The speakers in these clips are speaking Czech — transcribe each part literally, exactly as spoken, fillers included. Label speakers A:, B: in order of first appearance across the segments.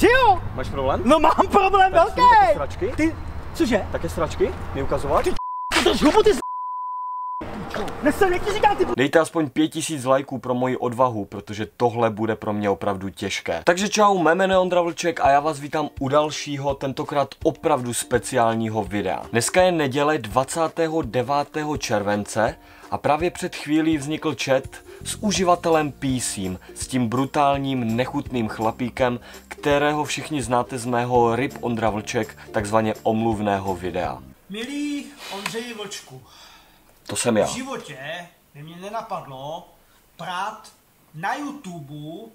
A: Že jo?
B: Máš problém?
A: No mám problém velký.
B: Také sračky?
A: Ty, cože?
B: Také sračky? Mi ukazovat?
A: Ty drž hubu, ty z... Nesem, jak ti říkám, ty...
B: Dejte aspoň pět tisíc lajků pro moji odvahu, protože tohle bude pro mě opravdu těžké. Takže čau, mé jméno je Ondra Vlček a já vás vítám u dalšího, tentokrát opravdu speciálního videa. Dneska je neděle dvacátého devátého července a právě před chvílí vznikl chat s uživatelem P C, s tím brutálním, nechutným chlapíkem, kterého všichni znáte z mého R I P Ondra Vlček, takzvaně omluvného videa.
A: Milý Ondřeji Vlčku,
B: To jsem já.
A: v životě by mě nenapadlo prát na YouTube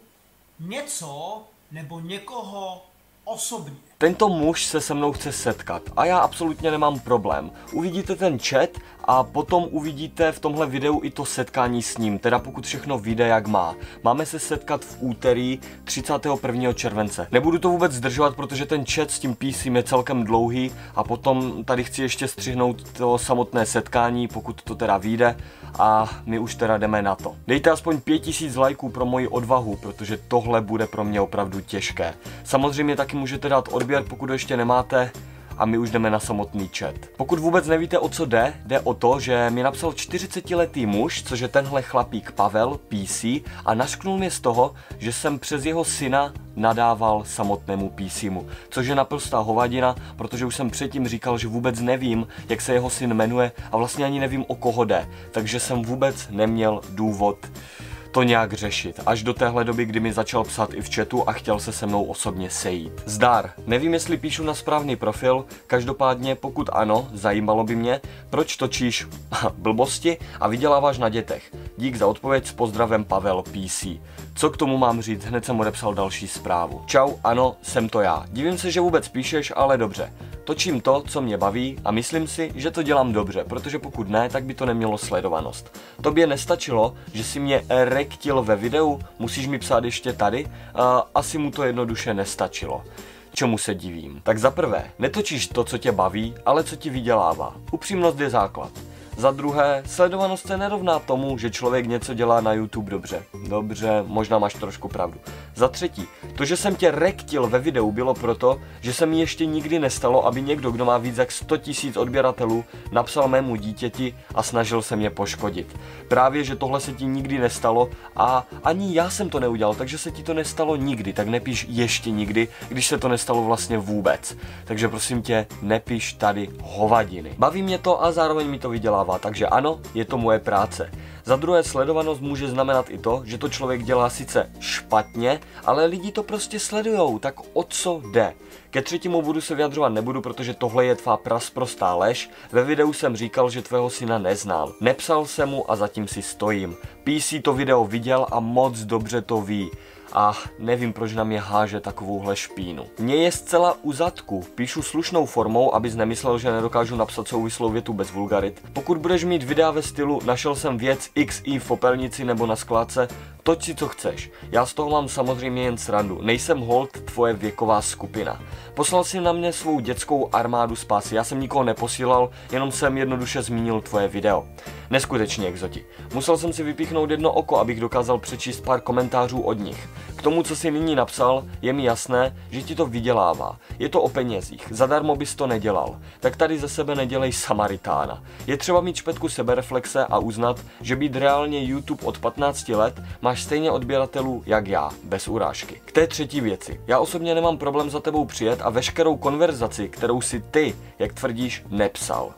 A: něco nebo někoho osobně.
B: Tento muž se se mnou chce setkat a já absolutně nemám problém. Uvidíte ten chat a potom uvidíte v tomhle videu i to setkání s ním, teda pokud všechno vyjde jak má. Máme se setkat v úterý třicátého prvního července. Nebudu to vůbec zdržovat, protože ten chat s tím P C je celkem dlouhý a potom tady chci ještě střihnout to samotné setkání, pokud to teda vyjde, a my už teda jdeme na to. Dejte aspoň pět tisíc lajků pro moji odvahu, protože tohle bude pro mě opravdu těžké. Samozřejmě taky můžete dát odběr, pokud ho ještě nemáte, a my už jdeme na samotný chat. Pokud vůbec nevíte, o co jde, jde o to, že mi napsal čtyřicetiletý muž, což je tenhle chlapík Pavel, P C, a nařknul mě z toho, že jsem přes jeho syna nadával samotnému P C mu, což je naprostá hovadina, protože už jsem předtím říkal, že vůbec nevím, jak se jeho syn jmenuje a vlastně ani nevím, o koho jde, takže jsem vůbec neměl důvod to nějak řešit, až do téhle doby, kdy mi začal psát i v chatu a chtěl se se mnou osobně sejít. Zdar, nevím, jestli píšu na správný profil, každopádně pokud ano, zajímalo by mě, proč točíš blbosti a vyděláváš na dětech. Dík za odpověď, s pozdravem Pavel P C. Co k tomu mám říct, hned jsem odepsal další zprávu. Čau, ano, jsem to já. Divím se, že vůbec píšeš, ale dobře. Točím to, co mě baví, a myslím si, že to dělám dobře, protože pokud ne, tak by to nemělo sledovanost. Tobě nestačilo, že si mě rektil ve videu, musíš mi psát ještě tady? A asi mu to jednoduše nestačilo. Čemu se divím? Tak za prvé, netočíš to, co tě baví, ale co ti vydělává. Upřímnost je základ. Za druhé, sledovanost se nerovná tomu, že člověk něco dělá na YouTube dobře. Dobře, možná máš trošku pravdu. Za třetí, to, že jsem tě rektil ve videu, bylo proto, že se mi ještě nikdy nestalo, aby někdo, kdo má víc jak sto tisíc odběratelů, napsal mému dítěti a snažil se mě poškodit. Právě, že tohle se ti nikdy nestalo a ani já jsem to neudělal, takže se ti to nestalo nikdy, tak nepíš ještě nikdy, když se to nestalo vlastně vůbec. Takže prosím tě, nepíš tady hovadiny. Baví mě to a zároveň mi to vydělává. Takže ano, je to moje práce. Za druhé, sledovanost může znamenat i to, že to člověk dělá sice špatně, ale lidi to prostě sledujou, tak o co jde? Ke třetímu bodu se vyjadřovat nebudu, protože tohle je tvá prasprostá lež. Ve videu jsem říkal, že tvého syna neznám. Nepsal jsem mu a zatím si stojím. P C to video viděl a moc dobře to ví. A nevím, proč na mě háže takovouhle špínu. Mně je zcela u zadku. Píšu slušnou formou, abys nemyslel, že nedokážu napsat souvislou větu bez vulgarit. Pokud budeš mít videa ve stylu našel jsem věc X I v popelnici nebo na skládce, toč si co chceš. Já z toho mám samozřejmě jen srandu. Nejsem hold tvoje věková skupina. Poslal si na mě svou dětskou armádu spásy. Já jsem nikoho neposílal, jenom jsem jednoduše zmínil tvoje video. Neskutečně exoti. Musel jsem si vypíchnout jedno oko, abych dokázal přečíst pár komentářů od nich. K tomu, co si nyní napsal, je mi jasné, že ti to vydělává. Je to o penězích, zadarmo bys to nedělal. Tak tady ze sebe nedělej Samaritána. Je třeba mít špetku sebereflexe a uznat, že být reálně YouTube od patnácti let máš stejně odběratelů jak já, bez urážky. K té třetí věci. Já osobně nemám problém za tebou přijet a veškerou konverzaci, kterou si ty, jak tvrdíš, nepsal.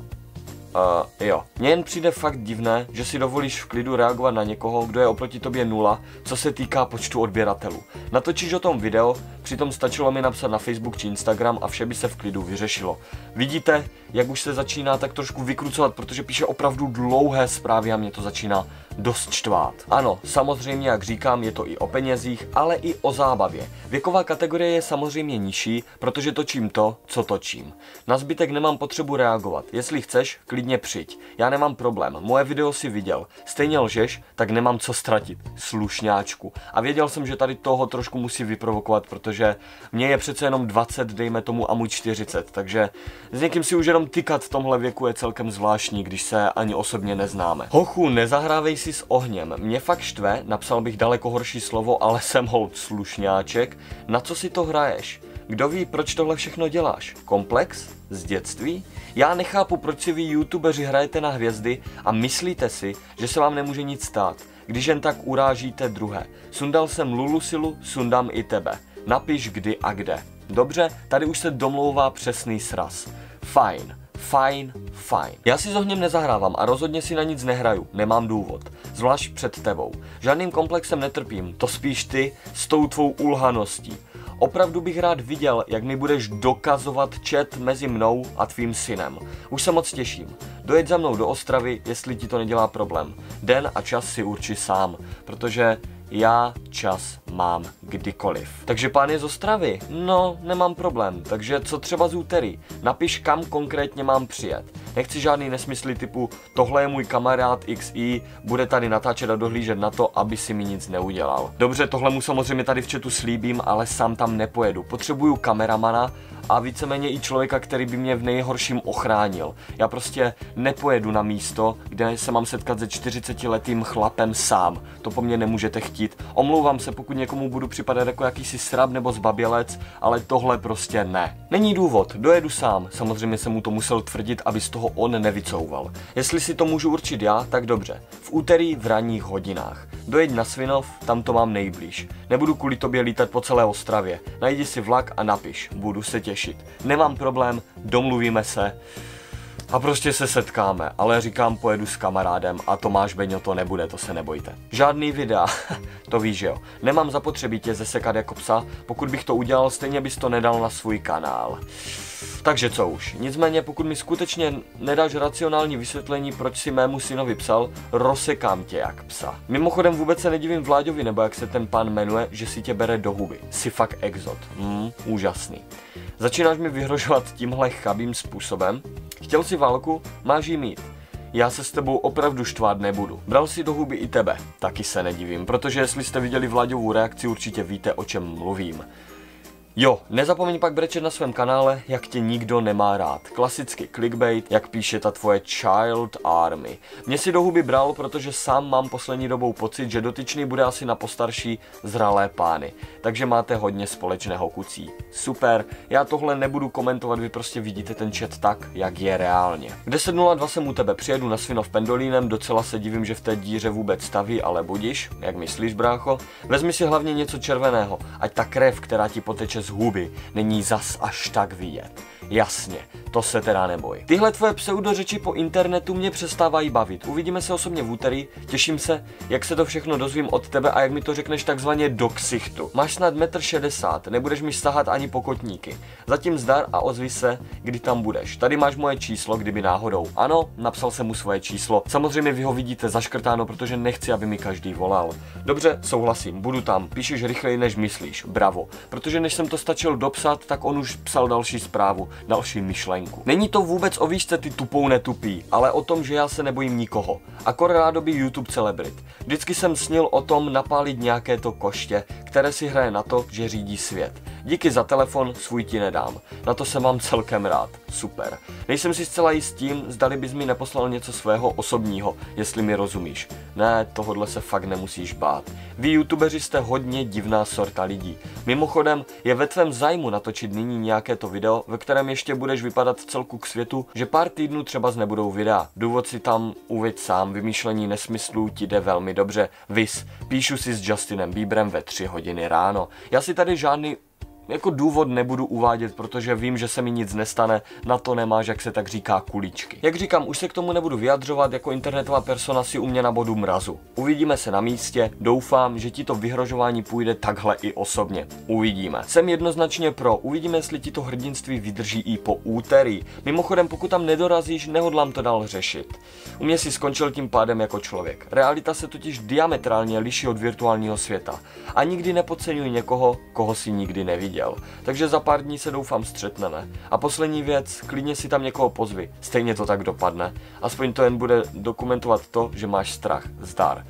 B: Uh, jo. Mně jen přijde fakt divné, že si dovolíš v klidu reagovat na někoho, kdo je oproti tobě nula, co se týká počtu odběratelů. Natočíš o tom video, přitom stačilo mi napsat na Facebook či Instagram a vše by se v klidu vyřešilo. Vidíte, jak už se začíná tak trošku vykrucovat, protože píše opravdu dlouhé zprávy a mě to začíná dost štvát. Ano, samozřejmě, jak říkám, je to i o penězích, ale i o zábavě. Věková kategorie je samozřejmě nižší, protože točím to, co točím. Na zbytek nemám potřebu reagovat. Jestli chceš, klidně přijď. Já nemám problém. Moje video si viděl. Stejně lžeš, tak nemám co ztratit. Slušňáčku. A věděl jsem, že tady toho trošku musí vyprovokovat, protože mě je přece jenom dvacet, dejme tomu, a mu čtyřicet, takže s někým si už jenom tykat v tomhle věku je celkem zvláštní, když se ani osobně neznáme. Hochu, nezahrávej si s ohněm. Mě fakt štve, napsal bych daleko horší slovo, ale jsem holt slušňáček. Na co si to hraješ? Kdo ví, proč tohle všechno děláš? Komplex? Z dětství? Já nechápu, proč si vy youtubeři hrajete na hvězdy a myslíte si, že se vám nemůže nic stát, když jen tak urážíte druhé. Sundal jsem Lulusilu, sundám i tebe. Napiš kdy a kde. Dobře, tady už se domlouvá přesný sraz. Fajn. Fajn, fajn. Já si s ohněm nezahrávám a rozhodně si na nic nehraju, nemám důvod. Zvlášť před tebou. Žádným komplexem netrpím, to spíš ty s tou tvou ulhaností. Opravdu bych rád viděl, jak mi budeš dokazovat chat mezi mnou a tvým synem. Už se moc těším. Dojeď za mnou do Ostravy, jestli ti to nedělá problém. Den a čas si urči sám, protože já čas mám kdykoliv. Takže pán je z Ostravy? No, nemám problém. Takže co třeba z úterý? Napiš, kam konkrétně mám přijet. Nechci žádný nesmysly typu tohle je můj kamarád iks í, bude tady natáčet a dohlížet na to, aby si mi nic neudělal. Dobře, tohle mu samozřejmě tady v chatu slíbím, ale sám tam nepojedu. Potřebuju kameramana a víceméně i člověka, který by mě v nejhorším ochránil. Já prostě nepojedu na místo, kde se mám setkat se čtyřicetiletým chlapem sám. To po mně nemůžete chtít. Omlouvám se, pokud někomu budu připadat jako jakýsi srab nebo zbabělec, ale tohle prostě ne. Není důvod, dojedu sám. Samozřejmě jsem mu to musel tvrdit, aby z toho on nevycouval. Jestli si to můžu určit já, tak dobře. V úterý v ranních hodinách. Dojeď na Svinov, tam to mám nejblíž. Nebudu kvůli tobě lítat po celé Ostravě. Najdi si vlak a napiš, budu se těšit. Nemám problém, domluvíme se a prostě se setkáme, ale říkám, pojedu s kamarádem a Tomáš Beňo to nebude, to se nebojte. Žádný videa, to víš, jo. Nemám zapotřebí tě zesekat jako psa, pokud bych to udělal, stejně bys to nedal na svůj kanál. Takže co už, nicméně pokud mi skutečně nedáš racionální vysvětlení, proč si mému synovi psal, rozsekám tě jak psa. Mimochodem vůbec se nedivím Vláďovi, nebo jak se ten pán jmenuje, že si tě bere do huby. Jsi fakt exot. Hmm, úžasný. Začínáš mi vyhrožovat tímhle chabým způsobem? Chtěl si válku? Máš jí mít. Já se s tebou opravdu štvát nebudu. Bral si do huby i tebe. Taky se nedivím, protože jestli jste viděli Vláďovu reakci, určitě víte, o čem mluvím. Jo, nezapomeň pak brečet na svém kanále, jak tě nikdo nemá rád. Klasicky clickbait, jak píše ta tvoje Child Army. Mě si do huby bral, protože sám mám poslední dobou pocit, že dotyčný bude asi na postarší zralé pány. Takže máte hodně společného kucí. Super, já tohle nebudu komentovat, vy prostě vidíte ten chat tak, jak je reálně. V deset nula dva jsem u tebe, přijedu na Svinov pendolínem, docela se divím, že v té díře vůbec staví, ale budiš, jak myslíš, brácho? Vezmi si hlavně něco červeného, ať ta krev, která ti poteče z huby, není zas až tak vidět. Jasně, to se teda neboj. Tyhle tvoje pseudořeči po internetu mě přestávají bavit. Uvidíme se osobně v úterý, těším se, jak se to všechno dozvím od tebe a jak mi to řekneš takzvaně do ksichtu. Máš snad metr šedesát, nebudeš mi sahat ani po kotníky. Zatím zdar a ozvi se, kdy tam budeš. Tady máš moje číslo, kdyby náhodou. Ano, napsal jsem mu svoje číslo. Samozřejmě vy ho vidíte zaškrtáno, protože nechci, aby mi každý volal. Dobře, souhlasím, budu tam. Píšeš rychleji, než myslíš. Bravo. Protože než jsem to stačil dopsat, tak on už psal další zprávu, další myšlenku. Není to vůbec o výšce, ty tupou netupí, ale o tom, že já se nebojím nikoho. Akor rádoby YouTube celebrit. Vždycky jsem snil o tom napálit nějaké to koště, které si hraje na to, že řídí svět. Díky za telefon, svůj ti nedám. Na to jsem vám celkem rád. Super. Nejsem si zcela jist tím, zdali bys mi neposlal něco svého osobního, jestli mi rozumíš. Ne, tohodle se fakt nemusíš bát. Vy youtubeři jste hodně divná sorta lidí. Mimochodem, je ve tvém zájmu natočit nyní nějaké to video, ve kterém ještě budeš vypadat v celku k světu, že pár týdnů třeba nebudou videa. Důvod si tam uveď sám, vymýšlení nesmyslů ti jde velmi dobře. Vis, píšu si s Justinem Bieberem ve tři hodiny ráno. Já si tady žádný jako důvod nebudu uvádět, protože vím, že se mi nic nestane, na to nemáš, jak se tak říká, kuličky. Jak říkám, už se k tomu nebudu vyjadřovat, jako internetová persona si u mě na bodu mrazu. Uvidíme se na místě, doufám, že ti to vyhrožování půjde takhle i osobně. Uvidíme. Jsem jednoznačně pro, uvidíme, jestli ti to hrdinství vydrží i po úterý. Mimochodem, pokud tam nedorazíš, nehodlám to dál řešit. U mě si skončil tím pádem jako člověk. Realita se totiž diametrálně liší od virtuálního světa. A nikdy nepodceňuj někoho, koho si nikdy neviděl. Takže za pár dní se doufám střetneme. A poslední věc, klidně si tam někoho pozvi, stejně to tak dopadne. Aspoň to jen bude dokumentovat to, že máš strach. Zdar.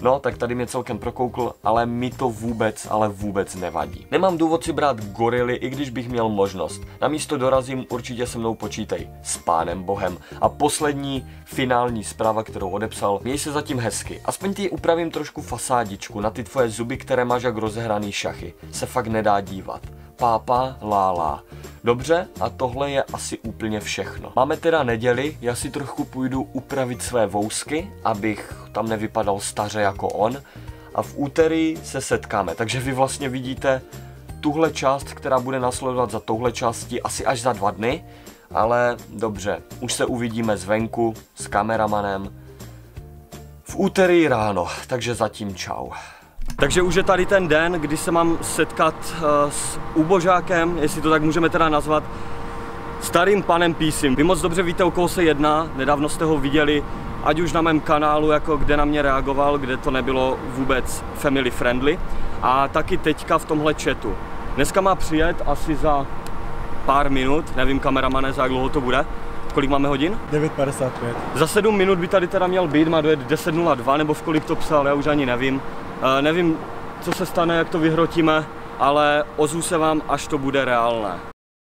B: No, tak tady mě celkem prokoukl, ale mi to vůbec, ale vůbec nevadí. Nemám důvod si brát gorily, i když bych měl možnost. Na místo dorazím, určitě se mnou počítej. S pánem bohem. A poslední, finální zpráva, kterou odepsal. Měj se zatím hezky. Aspoň ti upravím trošku fasádičku na ty tvoje zuby, které máš jak rozehraný šachy. Se fakt nedá dívat. Pápa, lála. Dobře, a tohle je asi úplně všechno. Máme teda neděli, já si trochu půjdu upravit své vousky, abych tam nevypadal staře jako on. A v úterý se setkáme, takže vy vlastně vidíte tuhle část, která bude následovat za touhle částí asi až za dva dny. Ale dobře, už se uvidíme zvenku s kameramanem v úterý ráno, takže zatím čau. Takže už je tady ten den, kdy se mám setkat uh, s úbožákem, jestli to tak můžeme teda nazvat, starým panem Písim. Vy moc dobře víte, o koho se jedná, nedávno jste ho viděli, ať už na mém kanálu, jako kde na mě reagoval, kde to nebylo vůbec family friendly, a taky teďka v tomhle chatu. Dneska má přijet asi za pár minut, nevím kameramane, za jak dlouho to bude. Kolik máme hodin?
A: devět padesát pět.
B: Za sedm minut by tady teda měl být, má dojet deset nula dva, nebo v kolik to psal, já už ani nevím. Uh, nevím, co se stane, jak to vyhrotíme, ale ozvu se vám, až to bude reálné.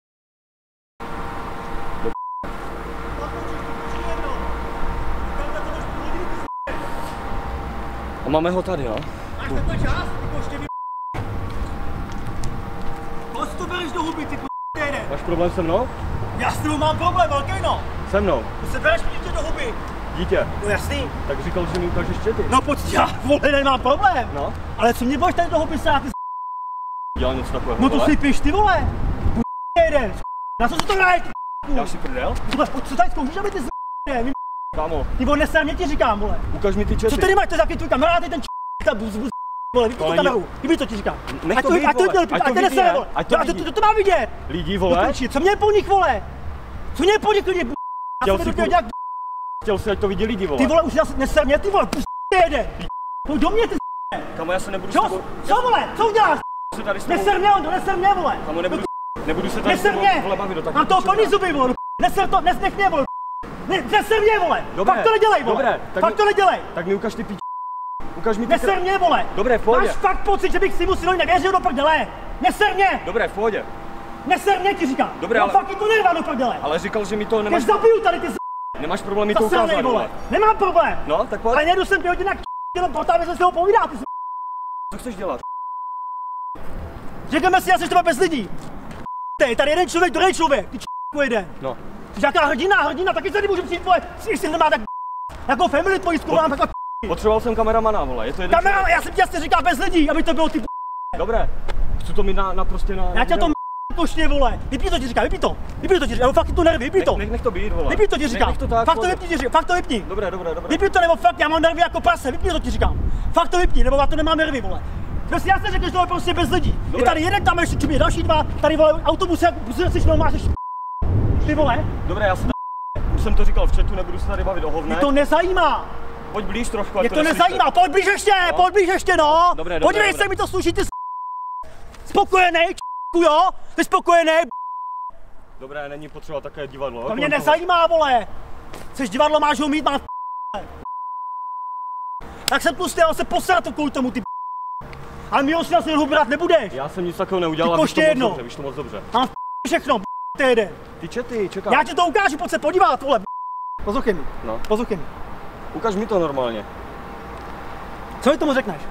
B: A máme ho tady, no.
A: Máš takhle čas? Ty koště vy... Moc to bereš do huby, ty p***jde.
B: Máš problém se mnou?
A: Já s tebou mám problém, velký no.
B: Se mnou.
A: To se bereš dítě do huby.
B: Dítě.
A: No jasný.
B: Tak říkal, že mi ukážeš čety.
A: No pojď, já vole, nemám problém.
B: No.
A: Ale co mě budeš tady do huby sát, ty s***?
B: Dělal něco takového,
A: No to
B: vole?
A: si piš, ty vole. P***jde. Na co se to hraješ, ty
B: Já si prdel?
A: Vole, pojď, co tady zkoušíš, aby ty s***jde, vy
B: Kámo,
A: Ty vole, nesem, mě ti říkám, vole.
B: ukaž mi ty čety.
A: Co tady máš, to je taky tvůj kamarád, ten č***, ta buz, buz, vole, vypni tu kameru, vypni to ti říkám.
B: Nech
A: Ať
B: to
A: to,
B: být,
A: ať to
B: vole,
A: viděl,
B: ať to
A: ať to
B: vidí,
A: nesere,
B: ne?
A: vole.
B: Ať to
A: No a to,
B: vidí.
A: to, to má vidět.
B: Lidi,
A: Do
B: vole,
A: piči, co mě po nich, vole? Co mě po nich lidi, b***? Já
B: Chtěl
A: jsem
B: si
A: to chtěl
B: ku-
A: nějak,
B: chtěl si, ať to vidí lidi, vole.
A: ty vole, už já neser mě, ty vole, pus jede. Pojď do mě, ty
B: Kamo, já se nebudu s
A: co,
B: tebou...
A: co vole, co uděláš?
B: se tady s tebou...
A: Neser mě, on to neser mě, vole.
B: Kamo, nebudu, nebudu se tady s
A: Neser
B: tebou,
A: mě,
B: vole, bavit do
A: mám toho plný zuby, vole. Neser to, nes, nech mě, vole. Ne, neser mě, vole.
B: Dobré,
A: Fakt to nedělej, vole.
B: dobré, tak
A: Fakt
B: mi-
A: to nedělej.
B: Tak mi ukaž ty píč... Ukaž mi ty...
A: Neser mě, vole.
B: Dobré, v pohodě.
A: Máš fakt pocit, že bych si mu synovi nevěřil do prdele. Neser mě.
B: Dobré, v pohodě.
A: Neser mě, ti říkám.
B: Dobré,
A: no,
B: ale-
A: fakt je to nervá do prdele.
B: Ale říkal, že mi to
A: Tě
B: nemáš...
A: zabiju tady, ty s***.
B: Nemáš problém mi to
A: Zasranej,
B: ukázat,
A: vole.
B: vole.
A: Nemám problém.
B: No, tak pojď.
A: Ale nejdu sem dvě hodiny k jenom proto, aby se s toho povídá, ty s***.
B: Co chceš dělat?
A: Řekneme si, já jsi třeba bez lidí. Ty, tady jeden člověk, druhý člověk, ty č***ku jeden.
B: No.
A: Ty jaká hrdina, hrdina, taky se nemůžu přijít, vole, si nemá tak jako family tvojí skolám, jako
B: Potřeboval jsem kameramana, vole, je to jeden
A: kamera,
B: člověk.
A: já jsem ti jasně říkal bez lidí, aby to bylo ty
B: Dobré, chci to mít na, na prostě na...
A: já tě to košně, vole, vypni to ti říkám, vypni to, vypni to ti říkám, fakt tu nervy, vypni to,
B: Nech, nech to být, vole.
A: vypni to ti říkám,
B: Nech to tak,
A: fakt to
B: vole.
A: vypni ti říkám, fakt to vypni,
B: Dobré, dobré, dobré.
A: vypni to nebo fakt, já mám nervy jako prase, vypni to ti říkám, fakt to vypni, nebo já to nemám nervy, vole. Prostě já se řekl, že to je prostě bez lidí. Je
B: Dobré.
A: tady jeden, tam ještě čumě, další dva, tady vole autobus, jak si máš ještě ty vole,
B: Dobré, já jsem tady... Už jsem to říkal v chatu, nebudu se tady bavit o hovne.
A: mě to nezajímá.
B: Pojď blíž trošku, ať
A: Mě to
B: neslyšte.
A: nezajímá, pojď blíž ještě,
B: No.
A: pojď blíž ještě, no.
B: Dobré, dobré,
A: Podívej
B: dobré.
A: se, mi to sluší, ty s***. Spokojený, č***ku, jo? Ty spokojený,
B: Dobré, není potřeba také divadlo.
A: to mě nezajímá, vole. Chceš divadlo, máš ho mít, má tak jsem tlustý, ale se posrat to kvůli tomu, ty ale mi ho si na svého brát nebudeš.
B: Já jsem nic takového neudělal,
A: Ty
B: a víš to
A: koště
B: moc
A: jedno.
B: dobře, víš to moc dobře.
A: Mám všechno, ty jeden.
B: Ty čety, čekám.
A: Já ti to ukážu, pojď se podívat, vole. Poslouchej mi,
B: No,
A: poslouchej mi.
B: ukaž mi to normálně.
A: Co mi tomu řekneš?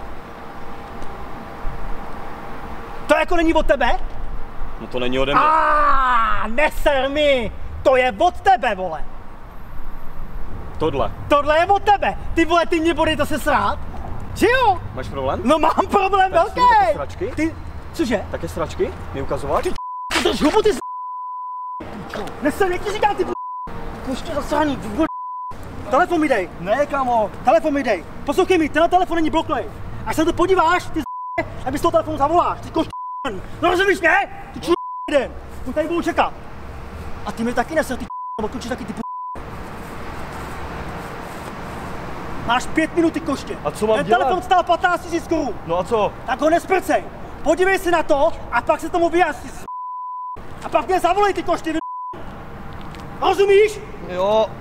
A: To jako není od tebe?
B: No to není ode mě.
A: A neser mi, to je od tebe, vole.
B: Tohle.
A: Tohle je od tebe. Ty vole, ty mě budeš zase srát? Že jo?
B: Máš problém?
A: No mám problém
B: Tak
A: velký.
B: jsou taky sračky?
A: Ty, cože?
B: Také sračky? Mi ukazovat?
A: Ty Ty drž hubu, ty s***. Neser, jak ti říkám, ty p***. Koště zasraný, ty vole. Telefon mi dej.
B: Ne, kamo.
A: Telefon mi dej. Poslouchej mi, tenhle telefon není bloklej. Až se na to podíváš, ty s***, aby z toho telefonu zavoláš, ty koště. No rozumíš, ne? Ty č***, jeden. On tady budu čekat. A ty mi taky neser, ty č***, nebo končíš taky ty p***. Máš pět minut, ty koště.
B: A co mám
A: Ten
B: dělat?
A: telefon stál patnáct tisíc korun.
B: No a co?
A: Tak ho nesprcej. Podívej se na to a pak se tomu vyjasni. A pak mě zavolej, ty koště. Rozumíš?
B: Jo,